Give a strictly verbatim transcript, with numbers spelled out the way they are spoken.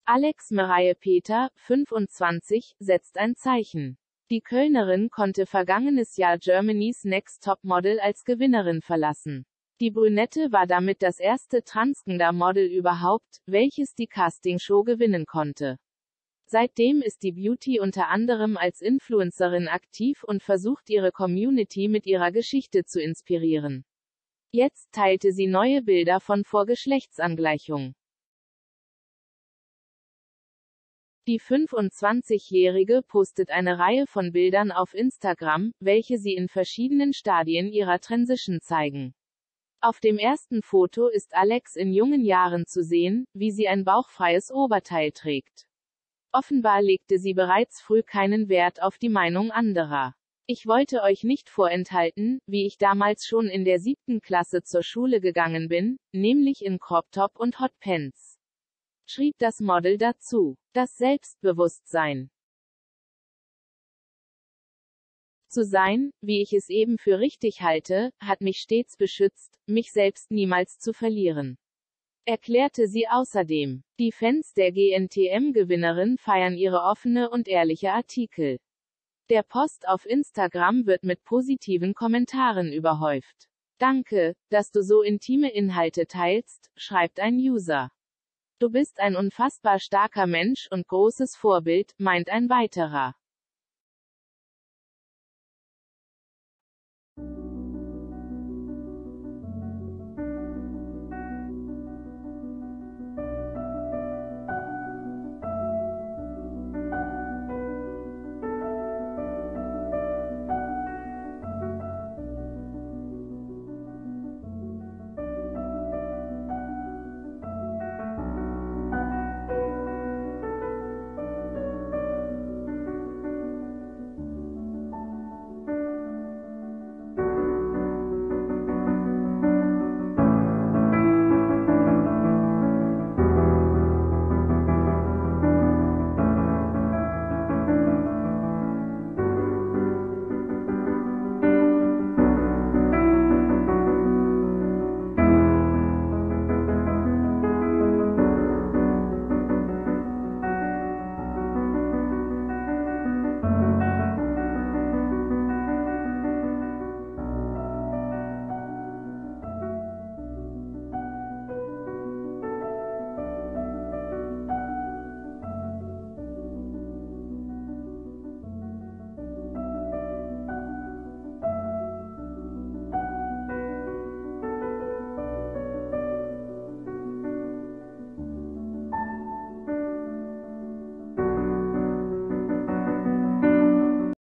Alex Mireille Peter, fünfundzwanzig, setzt ein Zeichen. Die Kölnerin konnte vergangenes Jahr Germany's Next Topmodel als Gewinnerin verlassen. Die Brünette war damit das erste Transgender-Model überhaupt, welches die Castingshow gewinnen konnte. Seitdem ist die Beauty unter anderem als Influencerin aktiv und versucht ihre Community mit ihrer Geschichte zu inspirieren. Jetzt teilte sie neue Bilder von Vorgeschlechtsangleichung. Die fünfundzwanzigjährige postet eine Reihe von Bildern auf Instagram, welche sie in verschiedenen Stadien ihrer Transition zeigen. Auf dem ersten Foto ist Alex in jungen Jahren zu sehen, wie sie ein bauchfreies Oberteil trägt. Offenbar legte sie bereits früh keinen Wert auf die Meinung anderer. Ich wollte euch nicht vorenthalten, wie ich damals schon in der siebten Klasse zur Schule gegangen bin, nämlich in Crop-Top und Hotpants. Schrieb das Model dazu. Das Selbstbewusstsein zu sein, wie ich es eben für richtig halte, hat mich stets beschützt, mich selbst niemals zu verlieren. Erklärte sie außerdem. Die Fans der G N T M-Gewinnerin feiern ihre offene und ehrliche Artikel. Der Post auf Instagram wird mit positiven Kommentaren überhäuft. Danke, dass du so intime Inhalte teilst, schreibt ein User. Du bist ein unfassbar starker Mensch und großes Vorbild, meint ein weiterer.